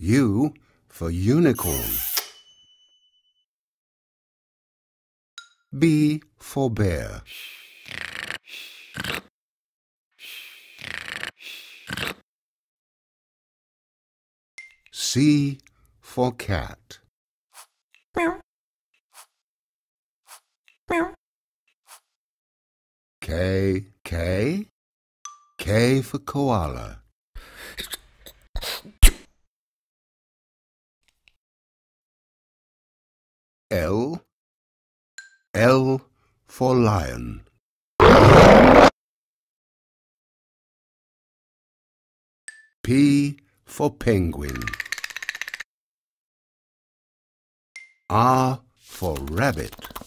U for unicorn. B for bear. C for cat. K for koala. L for lion. P for penguin. R for rabbit.